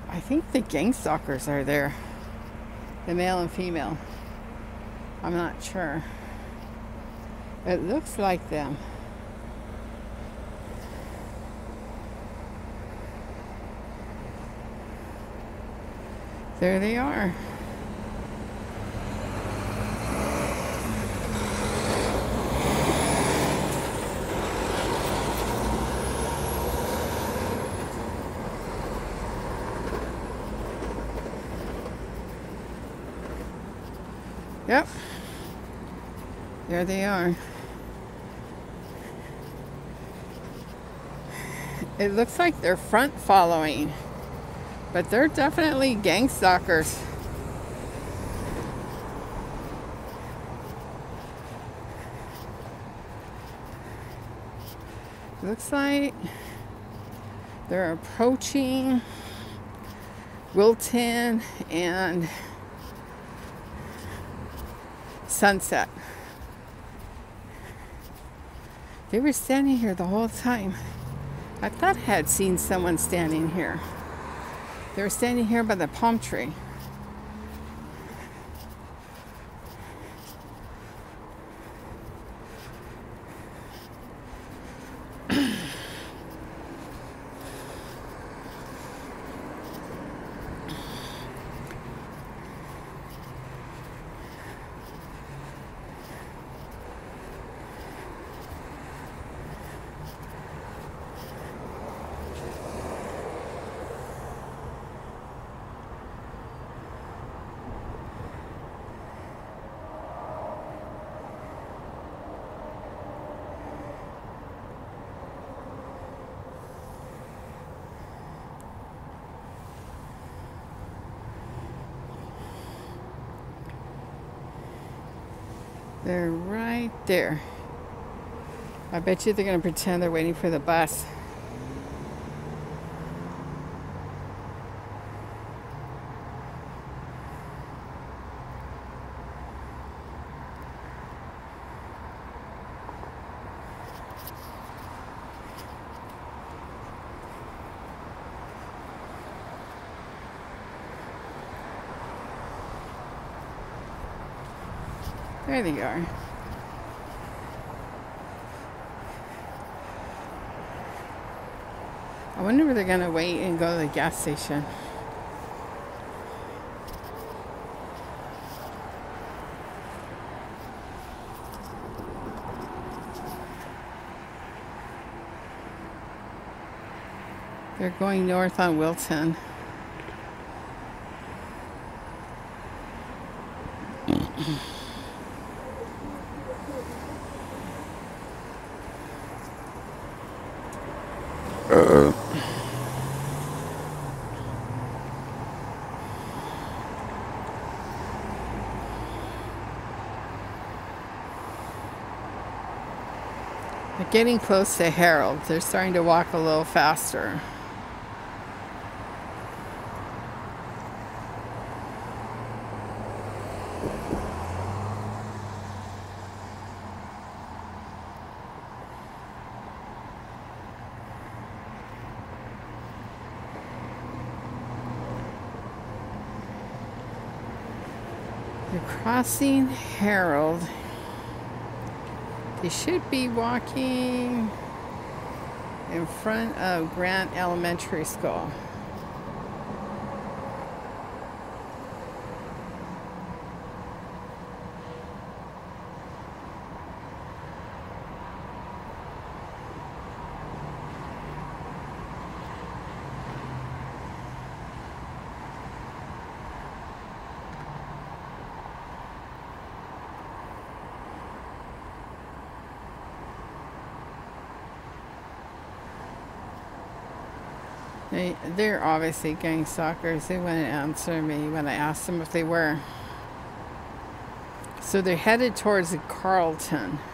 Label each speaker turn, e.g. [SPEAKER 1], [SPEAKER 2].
[SPEAKER 1] I think the Gangstalkers are there. The male and female. I'm not sure. It looks like them. There they are. Yep. There they are. It looks like they're front following, but they're definitely gangstalkers. Looks like they're approaching Wilton and Sunset. They were standing here the whole time. I thought I had seen someone standing here. They were standing here by the palm tree. They're right there. I bet you they're going to pretend they're waiting for the bus. There they are. I wonder if they're going to wait and go to the gas station. They're going north on Wilton. They're getting close to Harold. They're starting to walk a little faster. They're crossing Harold. They should be walking in front of Grant Elementary School. They're obviously gangstalkers. They wouldn't answer me when I asked them if they were. So they're headed towards Carlton.